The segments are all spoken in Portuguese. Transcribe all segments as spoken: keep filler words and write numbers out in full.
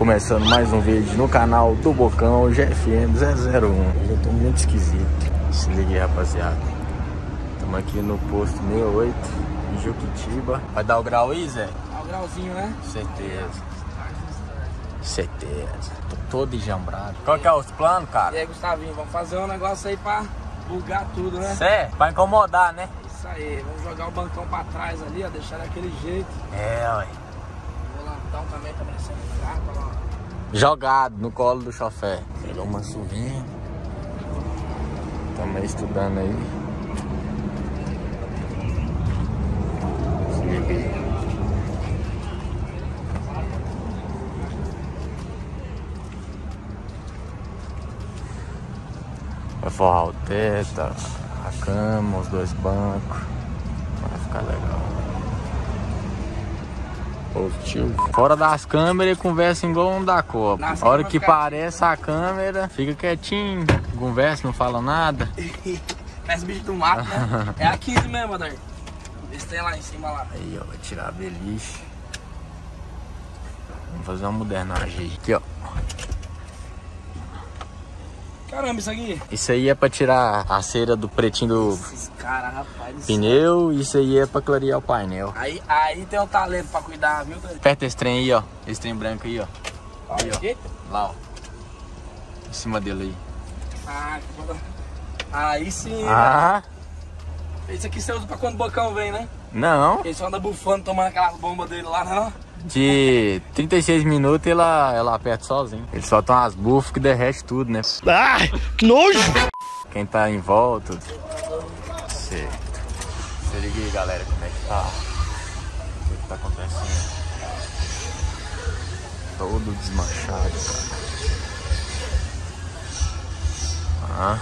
Começando mais um vídeo no canal do Bocão G F M zero zero um. Eu tô muito esquisito. Se liga aí, rapaziada. Estamos aqui no posto sessenta e oito, em Juquitiba. Vai dar o grau aí, Zé? Dá o grauzinho, né? Certeza. Certeza. Tô todo enjambrado. Qual que é os planos, cara? E aí, Gustavinho, vamos fazer um negócio aí pra bugar tudo, né? Certo? Pra incomodar, né? Isso aí, vamos jogar o bancão pra trás ali, ó, deixar daquele jeito. É, ué. O volantão também tá parecendo gato, ó. Jogado no colo do chofé. Pegou uma chuvinha. Tamo aí estudando aí. Se liga aí. Vai forrar o teto, a cama, os dois bancos. Vai ficar legal. Positivo. Fora das câmeras, conversa igual um da Copa. Nas a hora que fica... aparece a câmera, fica quietinho, conversa, não fala nada. Parece bicho do mato, né? É a quinze mesmo, Adar. Esse tem lá em cima lá. Aí, ó, vai tirar a beliche. Vamos fazer uma modernagem aqui, ó. Caramba, isso aqui. Isso aí é pra tirar a cera do pretinho do Esses caras, rapaz. pneu. Isso aí é pra clarear o painel. Aí, aí tem um talento pra cuidar, viu? Aperta esse trem aí, ó. Esse trem branco aí, ó. Aí, ó. Aqui? Lá, ó. Em cima dele aí. Ah, que bom. Aí sim. Ah, Né? Isso aqui você usa pra quando o Bocão vem, né? não. Ele só anda bufando, tomando aquelas bombas dele lá, não? De trinta e seis minutos ela, ela aperta sozinho. Ele solta umas bufas que derrete tudo, né? Ah, que nojo! Quem tá em volta. Certo. Se liga aí, galera, como é que tá. O que, que tá acontecendo? Todo desmanchado, cara. Ah.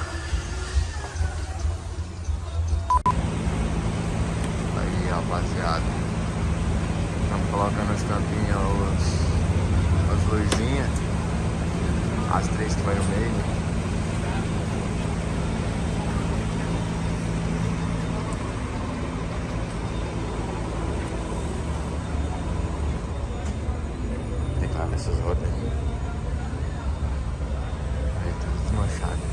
Aí, rapaziada. Estamos colocando as tampinhas, as, as luzinhas, as três que vai no meio. Tem que ver essas rodas aí. Aí, tudo desmanchado.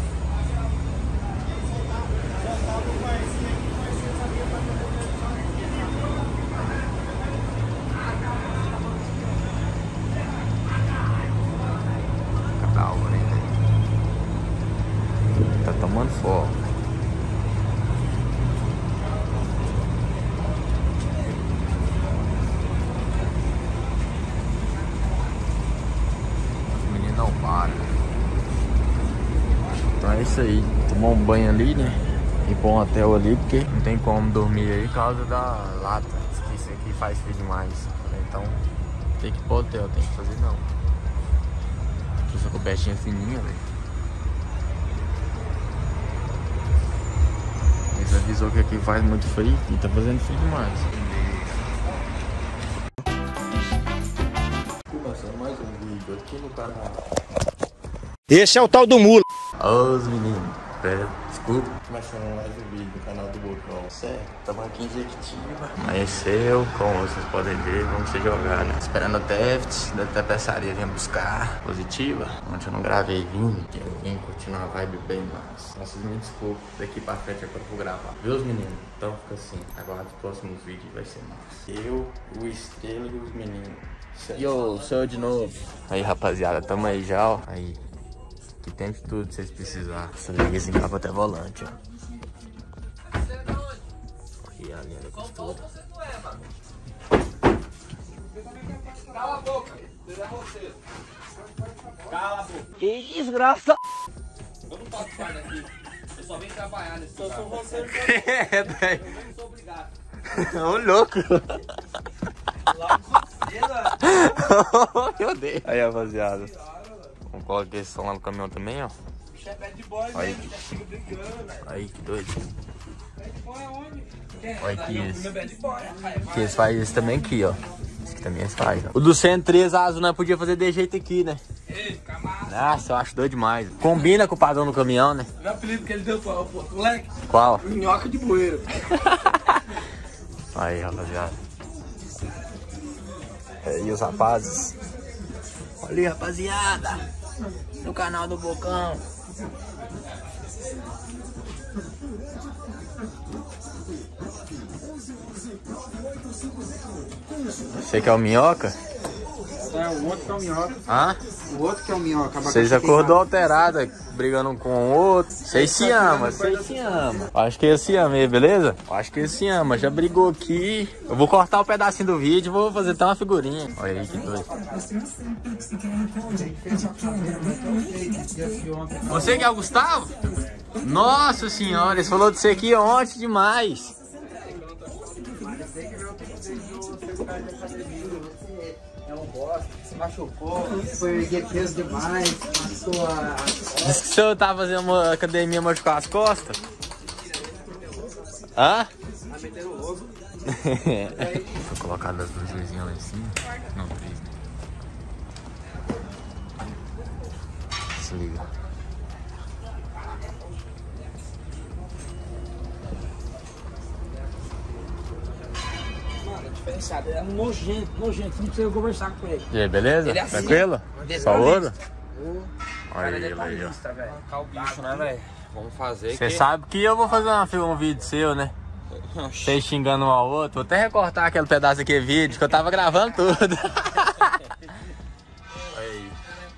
Tá tomando fogo. Os meninos não param. Então é isso aí. Tomar um banho ali, né? E pôr um hotel ali, porque não tem como dormir aí por causa da lata. Isso aqui faz frio demais. Então tem que ir pro hotel, tem que fazer não. Essa cobertinha fininha, velho. Eles avisou que aqui faz muito frio e tá fazendo frio demais. Começando mais um vídeo aqui no canal. Esse é o tal do mula. Os meninos, pera, desculpa. Começando mais um vídeo no canal do Bocão. Certo, estamos aqui em Jequitiba. Amanheceu, como vocês podem ver, vamos se jogar, né? Esperando o Theft, da tapeçaria vir buscar. Positiva. Ontem eu não gravei vindo, porque eu vim curtindo uma vibe bem mais. Então vocês me desculpem, daqui pra frente é quando eu vou gravar. Viu, os meninos? Então fica assim, aguarde os próximos vídeos, vai ser massa. Eu, o Estrela e os meninos. Certo. Yo, sou eu de novo. Aí, rapaziada, tamo aí já, ó. Aí. Aqui tem de tudo se vocês precisarem. Essa liga esse cabo até volante, ó. Aqui a linha da costura. Cala a boca, é você. Cala a boca. Que desgraça! Eu não posso sair daqui. Eu só vim trabalhar nesse lugar. Eu sou você. É, daí. Eu não sou obrigado. Ô, louco. Logo você, mano. Meu Deus. Aí, rapaziada. Vamos colocar esse som lá no caminhão também, ó. O chefe é de boy Aí. mesmo, já fica brincando, velho. Aí, que doido. Bad boy é onde? Olha aqui Meu esse. primo é bad boy, rapaz. Que eles fazem esse também aqui, ó. Esse aqui também eles fazem, ó. O do cento e três azul nós podia fazer de jeito aqui, né? Ei, fica massa. Nossa, eu acho doido demais. Combina com o padrão do caminhão, né? O apelido que ele deu para o moleque? Qual? Minhoca de bueiro. Aí, rapaziada. É, e os rapazes? Olha aí, rapaziada, no canal do Bocão. Você que é o Minhoca? É, o outro que é o Minhoca. Hã? O outro que é o Minhoca. Vocês acordou alterada, brigando um com o outro. Vocês se amam, vocês se amam. Acho que eles se amam aí, beleza? Acho que eles se amam. Já brigou aqui. Eu vou cortar um pedacinho do vídeo e vou fazer até uma figurinha. Olha aí que doido. Você que é o Gustavo? Nossa senhora, ele falou de você aqui ontem demais. É um bosta, se machucou, foi erguer peso demais, passou a... Diz que o senhor tá fazendo uma academia, machucou as costas? Hã? Tá metendo o ovo. Foi colocado as duas luzinhas lá em cima. Não, três, né? Se liga. Diferenciado, é um nojento, nojento, não precisa conversar com ele. E aí, beleza? Ele é assim, tranquilo? ó. Só ouro? O Olha cara ele aí, ó. detalhista, velho. Arrancar o bicho, né, velho? Vamos fazer Você que... sabe que eu vou fazer uma, um vídeo seu, né? Vocês xingando um ao outro. Vou até recortar aquele pedaço aqui vídeo que eu tava gravando tudo. Olha aí.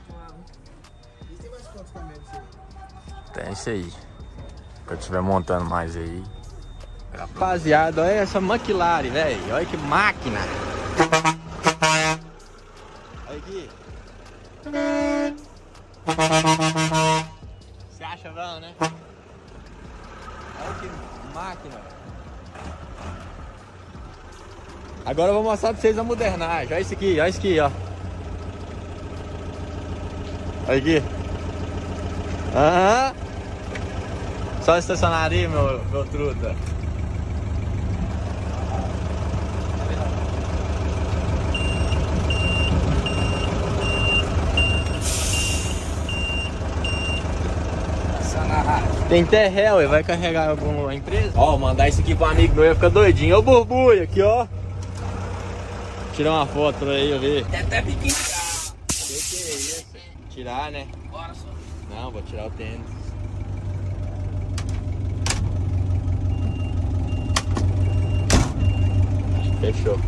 Tem isso aí. Quando eu estiver montando mais aí. Rapaziada, olha essa McLaren, velho. Olha que máquina. Olha aqui. Você acha bom, né? Olha que máquina. Agora eu vou mostrar pra vocês a modernagem. Olha isso aqui, olha isso aqui, ó. Olha aqui. Aham. Só estacionaria, meu, meu truta. Tem terrel, ele vai carregar alguma empresa? Ó, mandar isso aqui pro amigo meu, fica doidinho. Ô, Borbulha, aqui, ó. Tirar uma foto pra aí, eu ver. Tem até biquinho. Que que é isso? Tirar, né? Bora, só. Não, vou tirar o tênis. Fechou.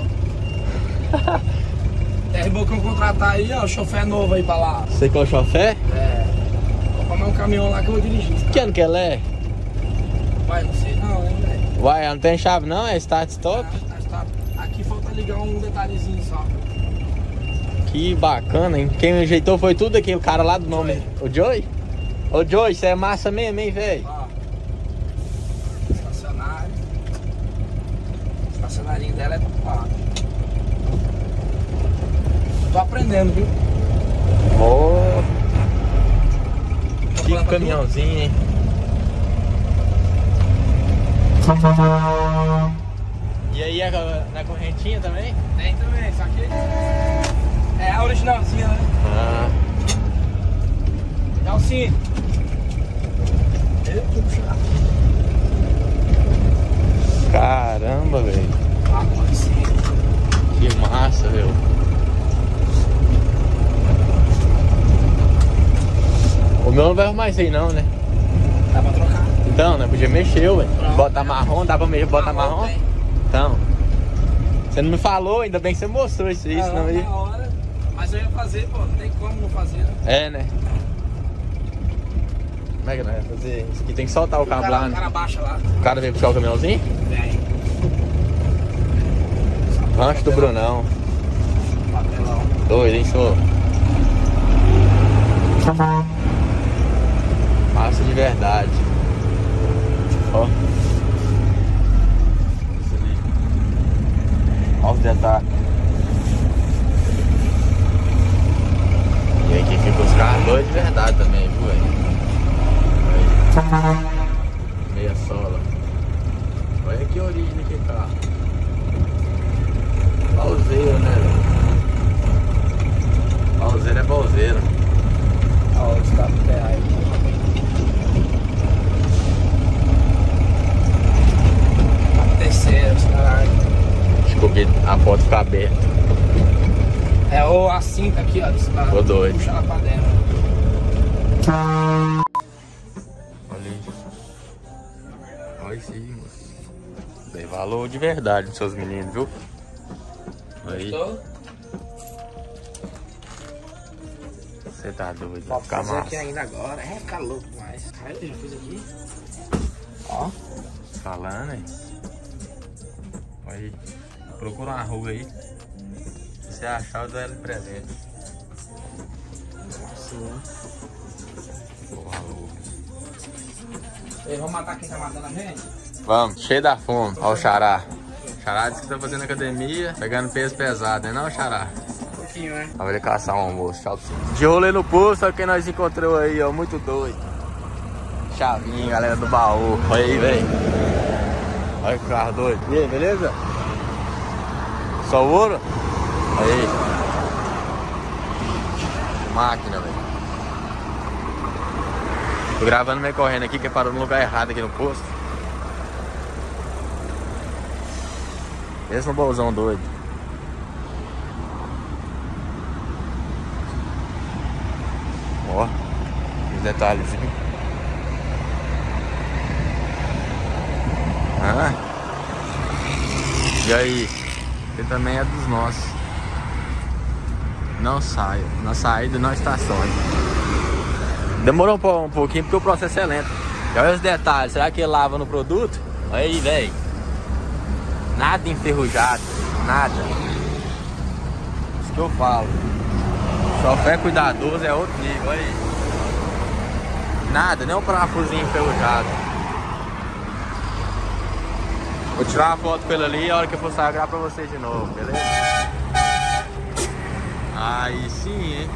É Bocão contratar aí, ó, o chofé novo aí pra lá. Você que é o chofé? É. Vou comprar um caminhão lá que eu vou dirigir. Que ano que ela é? Vai, não sei não, hein, velho. Uai, ela não tem chave não? É start stop? Ah, tá, tá. Aqui falta ligar um detalhezinho só. Que bacana, hein? Quem ajeitou foi tudo aquele cara lá do nome. O Joey? Ô Joey, isso é massa mesmo, hein, velho? Ó. Estacionário. O estacionarinho dela é top. Tô aprendendo, viu? Oh. Que caminhãozinho, hein? E aí, na correntinha também? Tem também, só que é a originalzinha, né? Ah. Nelsinho. Caramba, velho. Agora sim. Que massa, velho. O meu não vai arrumar isso aí não, né? Dá pra trocar. Então, né? Podia mexer, ué. Bota marrom, dá pra mexer, bota Marrom, marrom? tem. Então. Você não me falou, ainda bem que você mostrou isso aí, Não, senão aí. na hora. Mas eu ia fazer, pô, não tem como não fazer, né? É, né? Como é que nós vamos fazer isso aqui? Tem que soltar o cabo cara, lá, o né? cara baixa lá. O cara veio puxar o caminhãozinho? Vem. Rancho do Brunão. Papelão. Doido, hein, senhor? Massa de verdade. Ó. Isso ali. Olha os detalhes. E aí que fica os carros doidos de verdade também, viu, velho? Meia sola. Olha que origem daquele carro. Balzeiro, né, velho? Balzeiro é balzeiro. Olha os carros que tem aí. A terceira, os caras. Descobri a porta ficar aberta. É o a cinta aqui, ó. Pra Tô doido. puxar ela pra dentro. Olha aí. Olha isso aí, mano. Tem valor de verdade dos seus meninos, viu? Aí. Gostou? Você tá doido, vai Vou ficar fazer massa. aqui ainda agora. É, ficar louco demais. Aí eu já fiz aqui. Ó. Falando, hein? Aí. Procura uma rua aí. Se você achar, eu dou ela de presente. Sim. Porra, louco. E vamos matar quem tá matando a gente? Vamos, cheio da fome. Olha o Xará. O Xará disse que tá fazendo academia, pegando peso pesado, né não, Xará? Um pouquinho, né? Vamos ele caçar um almoço, tchau pra você. De rolê no posto, olha quem nós encontrou aí, ó, muito doido. Chavinho, galera do baú. Olha aí, velho. Olha que carro doido. E aí, beleza? Só ouro? Aí. Máquina, velho. Tô gravando meio correndo aqui, que parou no lugar errado aqui no posto. Esse é um bolsão doido. Ó, os detalhes. Ah. E aí? Ele também é dos nossos. Não saia. Na saída não estacione. Demorou um pouquinho porque o processo é lento. E olha os detalhes. Será que ele lava no produto? Olha aí, velho. Nada enferrujado. Nada. Isso que eu falo. Chofé cuidadoso é outro nível. Olha aí. Nada, nem um parafusinho enferrujado. Vou tirar uma foto com ele ali e a hora que eu for sair eu gravo pra vocês de novo, beleza? Aí sim, hein?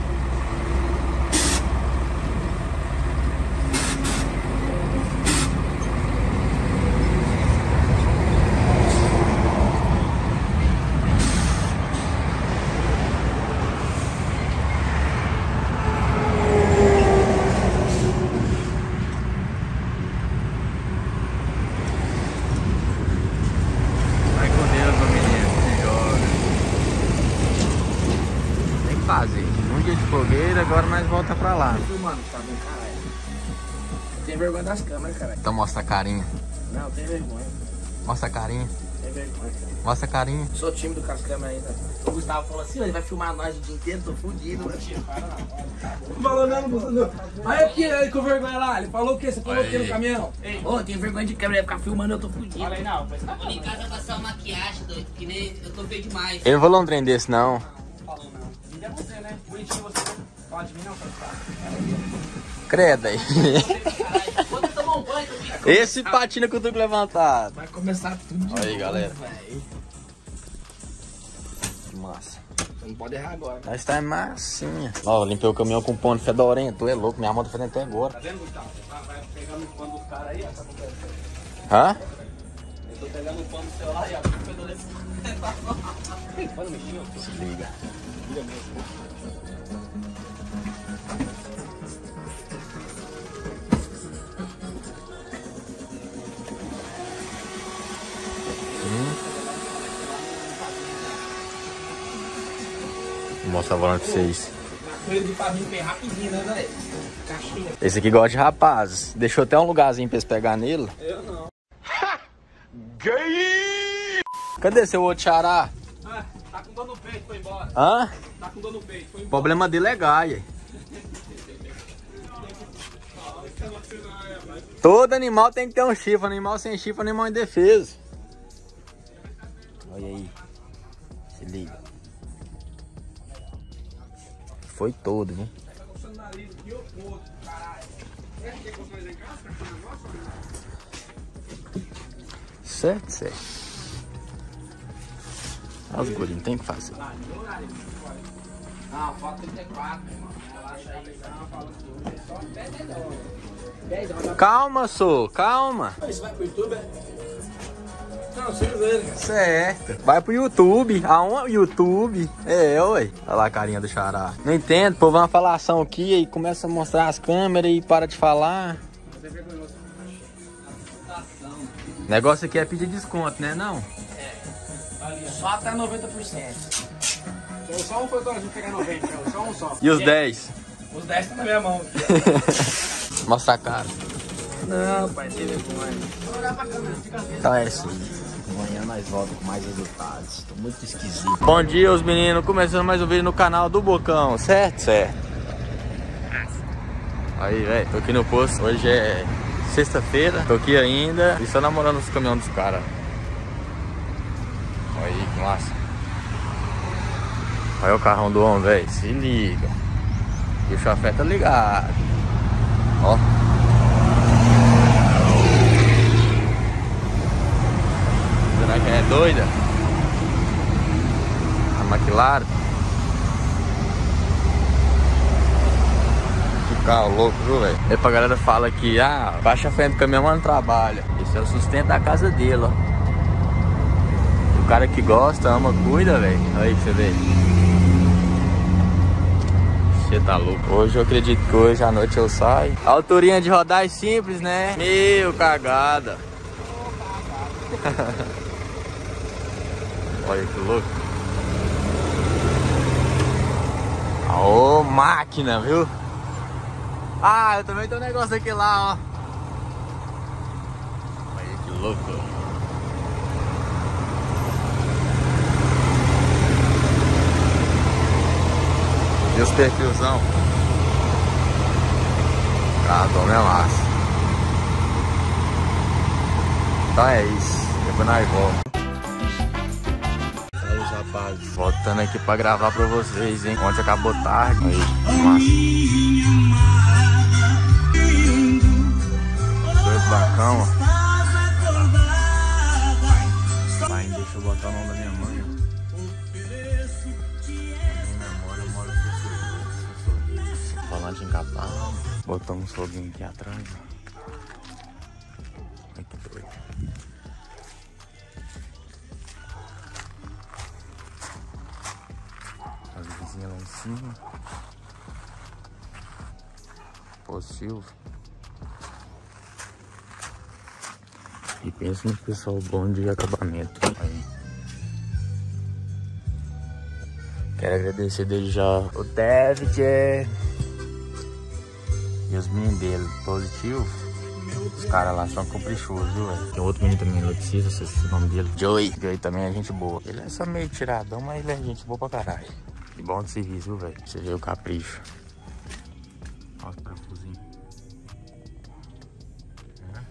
Fazer um dia de fogueira, agora nós volta pra lá. Mano, tá bem caralho. Tem vergonha das câmeras, caralho. Então mostra a carinha. Não, tem vergonha. Mostra a carinha. Tem vergonha, cara. Mostra a carinha. Sou tímido com as câmeras ainda. O Gustavo falou assim, ele vai filmar nós o dia inteiro, tô fudido. Não falou não, Gustavo. Aí aqui, ele com vergonha lá. Ele falou o quê? Você falou o quê no caminhão? Ô, oh, tenho vergonha de câmera, ia ficar filmando, eu tô fudido. Falei não, mas tá Vou em casa passar uma maquiagem, doido, que nem eu tô feio demais. Ele não falou um trem desse, não. Falou não. E é você, né? Bonitinho você. Fala de mim não, cara. Creda aí. Quando eu tomar um banho, eu fico... Esse patina com o tudo levantado. Vai começar tudo de Olha aí, novo, galera. véio. Que massa. Você não pode errar agora. Nós tá massinha. Ó, limpei o caminhão com pano fedorento. Tu é louco, minha mão tá fazendo até agora. Tá vendo, Gustavo? Você vai pegando o pano dos caras aí, ó. Tá acontecendo. Hã? Eu tô pegando o pano do celular e ó. Pode mexer, ó. Se liga. Liga mesmo. Vou mostrar o volante pra vocês. Coisa de pavimento bem rapidinho, né, velho? Caixinha. Esse aqui gosta de rapazes. Deixou até um lugarzinho pra eles pegar nele. Eu não. Gay! Cadê seu outro Xará? Ah, tá com dor no peito, foi embora. Hã? Tá com dor no peito, foi O embora. problema dele é gaia. Todo animal tem que ter um chifre. Animal sem chifre, animal indefeso. Olha aí. Se liga. Foi todo, viu? Certo, certo. Olha os gurinhos, tem que fazer. Não, falta trinta e quatro, irmão. Relaxa aí. Não, fala tudo. É só dez horas. Calma, sou, calma. Isso vai pro YouTube, é? Não, sem ver, cara. Certo. Vai pro YouTube. Aonde? YouTube. É, ué. Olha lá a carinha do Xará. Não entendo, pô, vai uma falação aqui e começa a mostrar as câmeras e para de falar. O negócio aqui é pedir desconto, né? Não? Só até noventa por cento. Só um foi pra gente pegar noventa, só um só. E os dez? Os dez estão na minha mão. Mostra a cara. Não, pai, tem vergonha. Então é isso. Amanhã nós voltamos com mais resultados. Tô muito esquisito. Bom dia, os meninos. Começando mais um vídeo no canal do Bocão, certo? Certo. Aí, velho, tô aqui no posto. Hoje é sexta-feira. Tô aqui ainda e só namorando os caminhões dos caras. Olha aí, que massa. Olha o carrão do homem, velho. Se liga. E o chafé tá ligado. Ó. Será que é doida? A McLaren. Que carro louco, viu, velho? Aí pra galera fala que, ah, baixa a frente do caminhão, mas não trabalha. Esse é o sustento da casa dele, ó. O cara que gosta, ama, cuida, velho. Aí você vê. Você tá louco. Hoje eu acredito que hoje à noite eu saio. A alturinha de rodar é simples, né? Meu, cagada. Olha que louco. Ô, máquina, viu? Ah, eu também tenho um negócio aqui lá, ó. Olha que louco. E os perfilzão. Ah, toma é massa. Então é isso. Depois nós voltamos. Aí, rapazes, voltando aqui pra gravar pra vocês, hein? Ontem acabou tarde. Aí, massa. Dois bacão, ó. Pai, deixa eu botar o nome da minha mãe. Volante encapado. Botamos um foguinho aqui atrás. Ai, que doido. As vizinhas lá em cima. Pô, Silvio. E pensa no pessoal bom de acabamento. Aí. Quero agradecer desde já o David e os meninos dele, positivo. Os caras lá são caprichosos, viu, velho? Tem outro menino também, Letícia, não sei se é o nome dele. Joey. Joey também é gente boa. Ele é só meio tiradão, mas ele é gente boa pra caralho. E bom de serviço, viu, velho? Você vê o capricho. Olha os parafusinhos. É.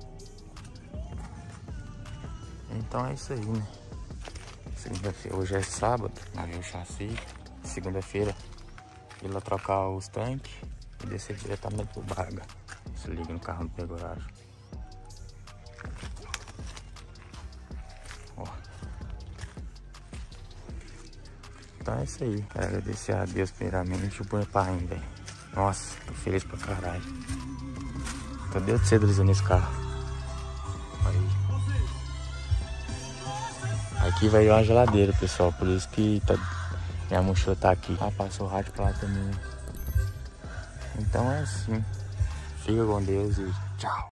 Então é isso aí, né? Segunda-feira, hoje é sábado, vai ver o chassi. Segunda-feira, ir lá trocar os tanques e descer diretamente pro Braga. Se liga no carro do Pegoragem. Ó. Então é isso aí. Quero agradecer a Deus primeiramente e o meu pai, velho. Nossa, tô feliz pra caralho. Tô Deus de cedo nesse carro. Aí. Aqui vai uma geladeira, pessoal, por isso que tá, minha mochila tá aqui. Ah, passou o rádio pra lá também. Então é assim. Fica com Deus e tchau.